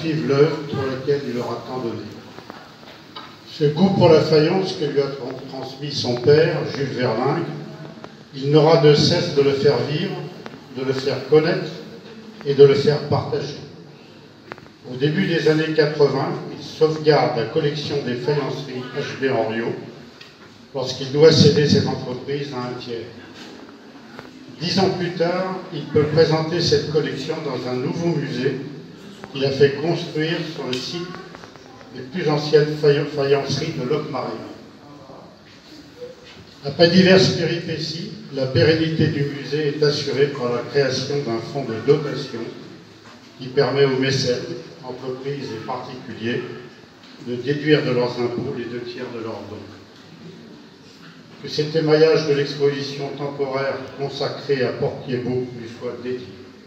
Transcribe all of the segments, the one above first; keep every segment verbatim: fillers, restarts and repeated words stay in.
poursuivre l'œuvre pour laquelle il aura tant donné. Ce goût pour la faïence que lui a transmis son père, Jules Verlingue, il n'aura de cesse de le faire vivre, de le faire connaître et de le faire partager. Au début des années quatre-vingt, il sauvegarde la collection des faïenceries H B Henriot lorsqu'il doit céder cette entreprise à un tiers. Dix ans plus tard, il peut présenter cette collection dans un nouveau musée qu'il a fait construire sur le site des plus anciennes faïenceries de Locmaria. Après diverses péripéties, la pérennité du musée est assurée par la création d'un fonds de dotation qui permet aux mécènes, entreprises et particuliers de déduire de leurs impôts les deux tiers de leurs dons. Que cet émaillage de l'exposition temporaire consacrée à Porquier-Beau lui soit dédié.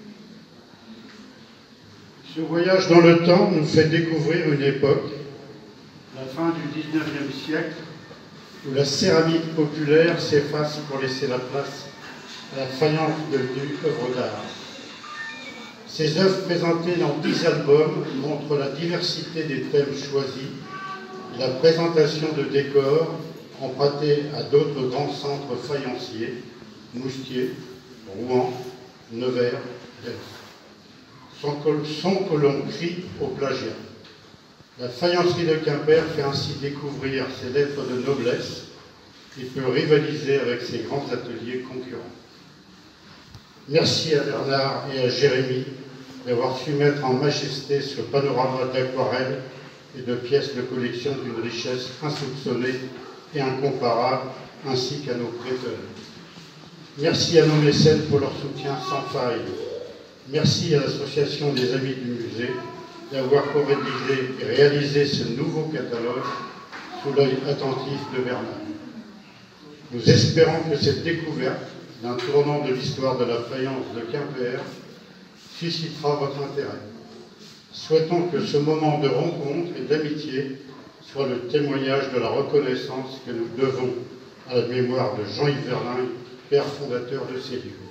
Ce voyage dans le temps nous fait découvrir une époque, la fin du dix-neuvième siècle, où la céramique populaire s'efface pour laisser la place à la faïence devenue œuvre d'art. Ces œuvres présentées dans dix albums montrent la diversité des thèmes choisis et la présentation de décors empruntés à d'autres grands centres faïenciers, Moustier, Rouen, Nevers, Delft, sans que, sans que l'on crie au plagiat. La faïencerie de Quimper fait ainsi découvrir ses lettres de noblesse et peut rivaliser avec ses grands ateliers concurrents. Merci à Bernard et à Jérémy d'avoir su mettre en majesté ce panorama d'aquarelles et de pièces de collection d'une richesse insoupçonnée et incomparable, ainsi qu'à nos prêteurs. Merci à nos mécènes pour leur soutien sans faille. Merci à l'Association des Amis du Musée d'avoir co-rédigé et réalisé ce nouveau catalogue sous l'œil attentif de Bernard. Nous espérons que cette découverte d'un tournant de l'histoire de la faïence de Quimper suscitera votre intérêt. Souhaitons que ce moment de rencontre et d'amitié soit le témoignage de la reconnaissance que nous devons à la mémoire de Jean-Yves Verlingue, père fondateur de ces lieux.